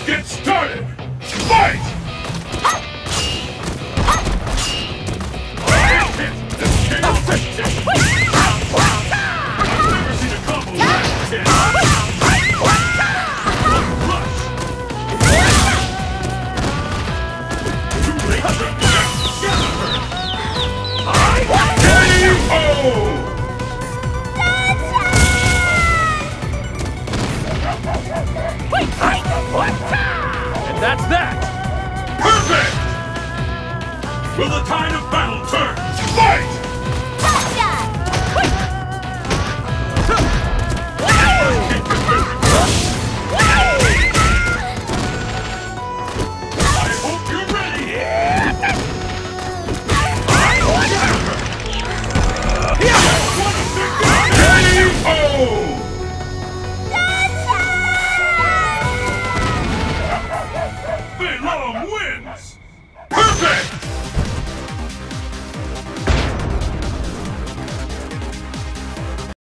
get started! Fight! I've never seen a combo last 10. Too late to And that's that! Perfect! Will the tide of battle turn? Fight! I hope you're ready! Belong wins!